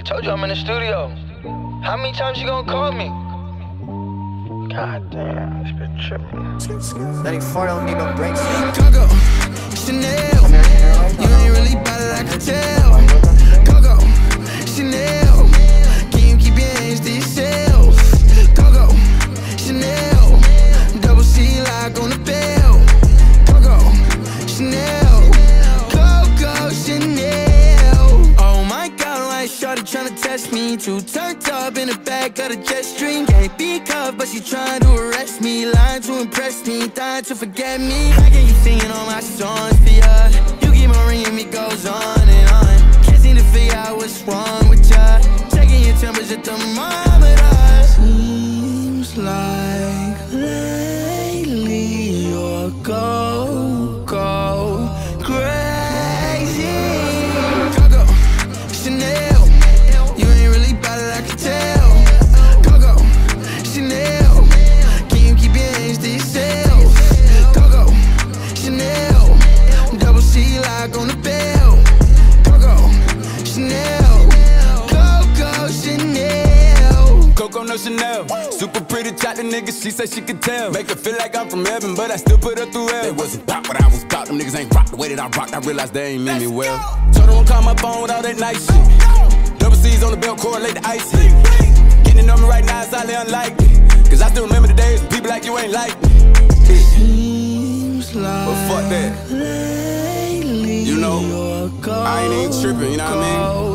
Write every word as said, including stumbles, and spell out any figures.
Told you I'm in the studio. How many times you gonna call me? God damn, this bitch tripping. That ain't four, don't need no brakes. Coco, Chanel, you ain't really bout it, I can tell. Coco, Chanel, can you keep your hands to yourself? Coco, Chanel, double C lock on the bell. Coco, Chanel, Coco, Chanel. Oh my God, like shorty tryna test me. Too turned up in the back of the jet stream. Can't be cuffed, but she trying to arrest me. Lying to impress me, dying to forget me. How can you singing all my songs for ya? You keep on ringing me, goes on and on. Can't seem to figure out what's wrong with ya. Checking your temperature thermometer. Seems like lately you're go, go crazy. Coco, Chanel, you ain't really bout it, I can tell. Coco, Chanel, can you keep your hands to yourself? Coco, Chanel, double C lock on the bell. Coco, Chanel, Coco, Chanel. Coco no Chanel, super pretty chocolate nigga, she said she could tell. Make her feel like I'm from heaven, but I still put her through hell. They wasn't about what I was about, them niggas ain't rock the way that I rocked. I realized they ain't mean me well. Told her don't call my phone with all that nice shit. Double C's on the belt, correlate the ice hit. Getting the number right now is highly unlikely, cause I still remember the days when people like you ain't like me. Seems like but fuck that, lately you know, you're I ain't even tripping, you know what I mean?